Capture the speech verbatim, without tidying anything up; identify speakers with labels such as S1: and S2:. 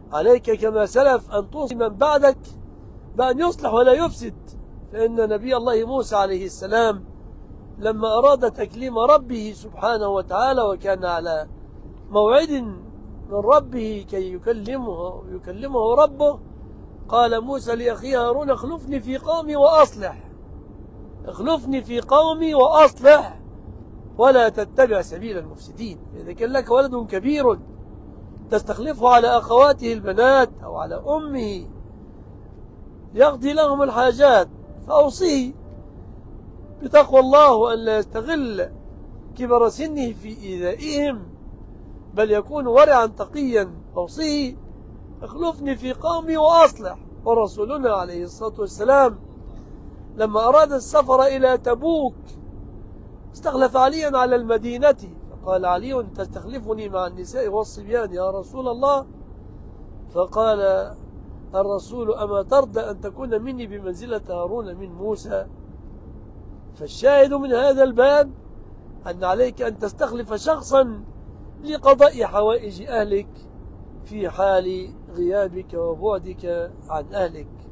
S1: عليك كما سلف أن توصي من بعدك بأن يصلح ولا يفسد. فإن نبي الله موسى عليه السلام لما أراد تكليم ربه سبحانه وتعالى وكان على موعد من ربه كي يكلمه يكلمه ربه، قال موسى لأخيه هارون اخلفني في قومي وأصلح اخلفني في قومي وأصلح ولا تتبع سبيل المفسدين. إذا كان لك ولد كبير تستخلفه على أخواته البنات أو على أمه يقضي لهم الحاجات فأوصيه بتقوى الله وأن لا يستغل كبر سنه في إيذائهم بل يكون ورعا تقيا. أوصيه اخلفني في قومي وأصلح. ورسولنا عليه الصلاة والسلام لما أراد السفر إلى تبوك استخلف عليا على المدينة، فقال علي تستخلفني مع النساء والصبيان يا رسول الله؟ فقال الرسول أما ترضى أن تكون مني بمنزلة هارون من موسى؟ فالشاهد من هذا الباب أن عليك أن تستخلف شخصا لقضاء حوائج أهلك في حال غيابك وبعدك عن أهلك.